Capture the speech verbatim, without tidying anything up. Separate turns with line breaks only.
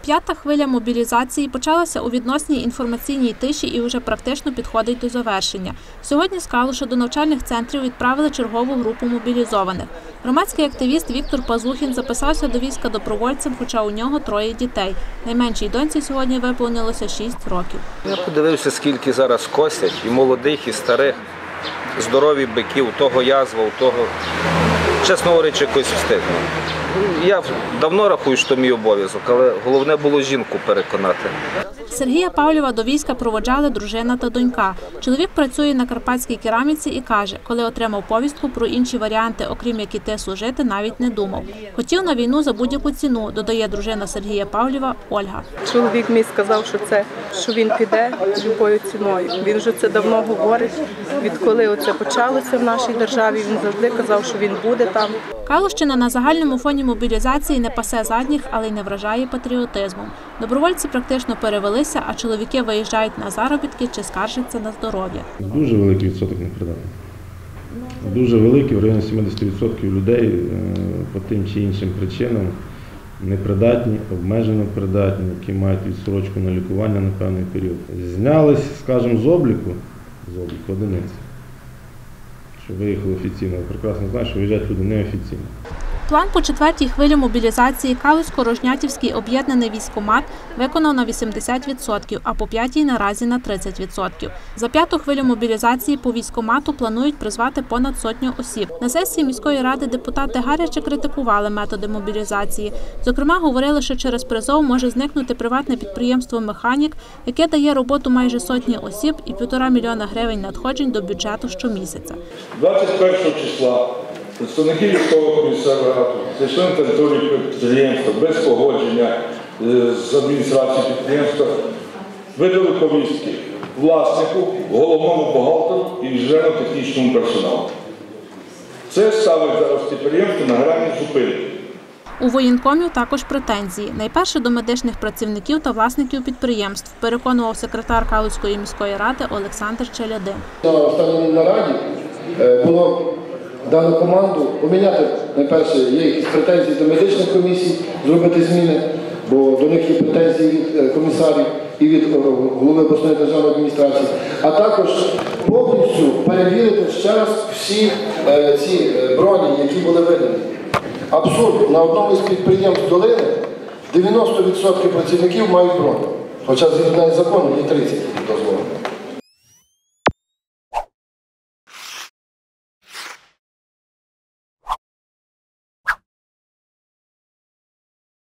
П'ята хвиля мобілізації почалася у відносній інформаційній тиші і вже практично підходить до завершення. Сьогодні з Калуша до навчальних центрів відправили чергову групу мобілізованих. Громадський активіст Віктор Пазухін записався до війська добровольцем, хоча у нього троє дітей. Найменшій доньці сьогодні виповнилося шість років.
Я подивився, скільки зараз косять, і молодих, і старих, здорові бики, у того язва, у того, чесно говорячи, якось встигну. Я давно рахую, що мій обов'язок, але головне було жінку переконати.
Сергія Павлєва до війська проводжали дружина та донька. Чоловік працює на карпатській кераміці і каже, коли отримав повістку, про інші варіанти, окрім як іти служити, навіть не думав. Хотів на війну за будь-яку ціну, додає дружина Сергія Павлєва Ольга.
Чоловік мій сказав, що це, що він піде любою ціною. Він вже це давно говорить. Відколи це почалося в нашій державі, він завжди казав, що він буде там.
Калущина на загальному фоні мобілізації не пасе задніх, але й не вражає патріотизмом. Добровольці практично перевелися, а чоловіки виїжджають на заробітки чи скаржаться на здоров'я.
Дуже великий відсоток непридатних. Дуже великий, в районі сімдесят відсотків людей по тим чи іншим причинам непридатні, обмежено придатні, які мають відстрочку на лікування на певний період. Знялись, скажімо, з обліку, з обліку одиниці. Що виїхали офіційно. Я прекрасно знаю, що виїжджають люди неофіційно.
План по четвертій хвилі мобілізації Калусько-Рожнятівський об'єднаний військкомат виконав на вісімдесят відсотків, а по п'ятій наразі на тридцять відсотків. За п'яту хвилю мобілізації по військкомату планують призвати понад сотню осіб. На сесії міської ради депутати гаряче критикували методи мобілізації. Зокрема, говорили, що через призов може зникнути приватне підприємство «Механік», яке дає роботу майже сотні осіб і півтора мільйона гривень надходжень до бюджету щомісяця.
двадцять першого числа представники військового комісаріату зайшли на територію підприємства без погодження з адміністрацією підприємства, видали повістки власнику, головному бухгалтеру і інженерно-технічному персоналу. Це ставить зараз підприємство на грані зупинки.
У воєнкомів також претензії. Найперше до медичних працівників та власників підприємств, переконував секретар Калуської міської ради Олександр Челядин.
На останній нараді було дано команду поміняти, найперше, є якісь претензії до медичних комісій, зробити зміни, бо до них є претензії від комісарів і від голови обласної державної адміністрації, а також повністю перевірити ще раз всі е, ці броні, які були видані. Абсурд, на одному із підприємств долини дев'яносто відсотків працівників мають броню, хоча згідно закону є тридцять відсотків.